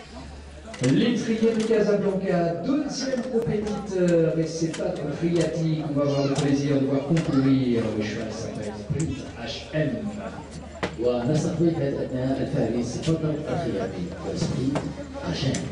L'étrier de Casablanca, deuxième compétiteur, et c'est Badr Khiati qu'on va avoir le plaisir de voir concourir le cheval s'appelle Sprint HM. ونستقبل أبناء الفارس بدر الخياطي وسبرينت HM.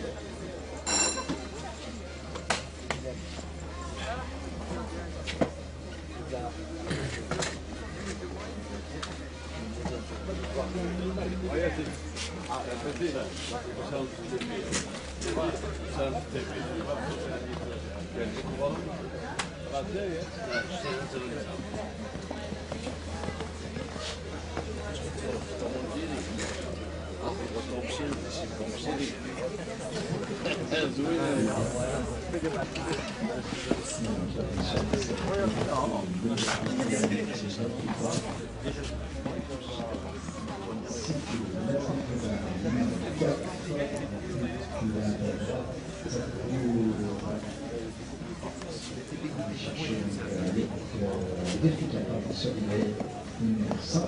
Sur les numéros 5.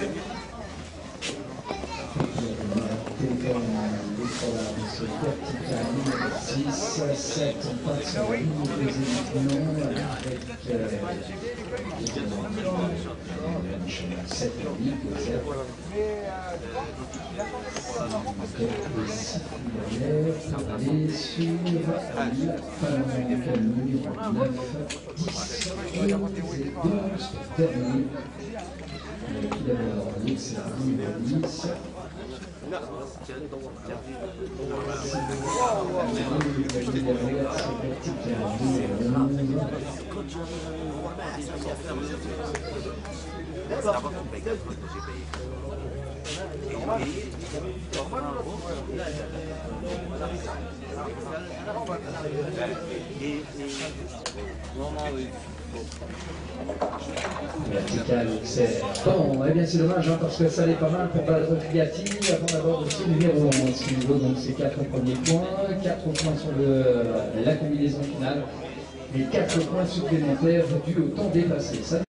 Téléphone, l'école, ce vertical numéro 6, 7, on passe sur la ligne des avec 7 litres, quelques circulaires pour aller sur la palanque numéro 9, 10, 11 et 12 pour terminer. Tout d'abord, l'excellent numéro 10. Vertical, c'est bon, eh bien c'est dommage hein, parce que ça allait pas mal pour Badr Khiati avant d'avoir aussi le numéro 11 qui nous vaut donc ces 4 premiers points, 4 points sur la combinaison finale et 4 points supplémentaires dus au temps dépassé. Ça